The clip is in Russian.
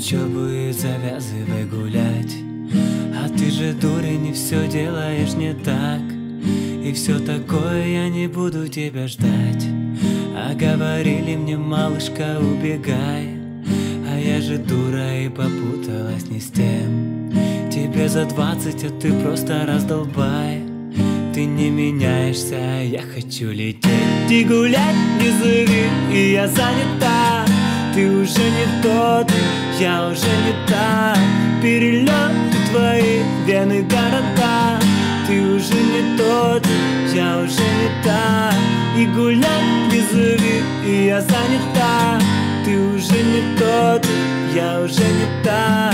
учебу и завязывай гулять. А ты же дурень, и все делаешь не так. И все такое, я не буду тебя ждать. А говорили мне, малышка, убегай. А я же дура и попуталась не с тем. Тебе за 20, а ты просто раздолбай. Ты не меняешься, а я хочу лететь и гулять, не зови, и я занята. Ты уже не тот, я уже не та. Перелеты твои, вены города. Ты уже не тот, я уже не та. И гулять не зови, и я занята. Ты уже не тот, я уже не та.